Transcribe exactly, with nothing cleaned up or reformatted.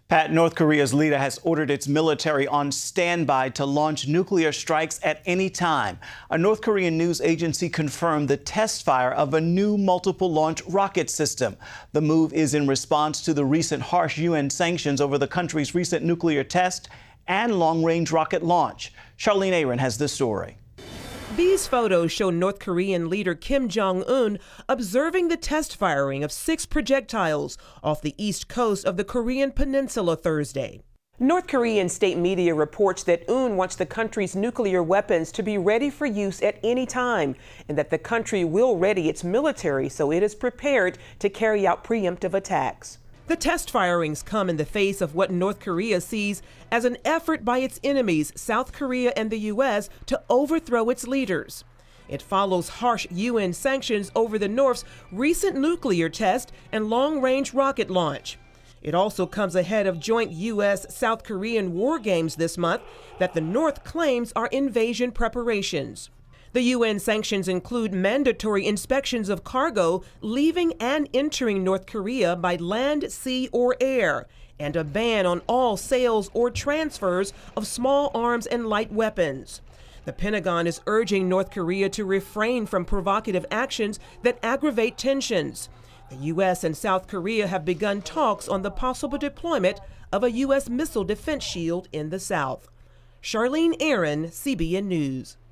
Pat, North Korea's leader has ordered its military on standby to launch nuclear strikes at any time. A North Korean news agency confirmed the test fire of a new multiple launch rocket system. The move is in response to the recent harsh U N sanctions over the country's recent nuclear test and long-range rocket launch. Charlene Aaron has the story. These photos show North Korean leader Kim Jong-un observing the test firing of six projectiles off the east coast of the Korean peninsula Thursday. North Korean state media reports that Un wants the country's nuclear weapons to be ready for use at any time, and that the country will ready its military so it is prepared to carry out preemptive attacks. The test firings come in the face of what North Korea sees as an effort by its enemies, South Korea and the U S, to overthrow its leaders. It follows harsh U N sanctions over the North's recent nuclear test and long-range rocket launch. It also comes ahead of joint U S South Korean war games this month that the North claims are invasion preparations. The U N sanctions include mandatory inspections of cargo leaving and entering North Korea by land, sea, or air, and a ban on all sales or transfers of small arms and light weapons. The Pentagon is urging North Korea to refrain from provocative actions that aggravate tensions. The U S and South Korea have begun talks on the possible deployment of a U S missile defense shield in the South. Charlene Aaron, C B N News.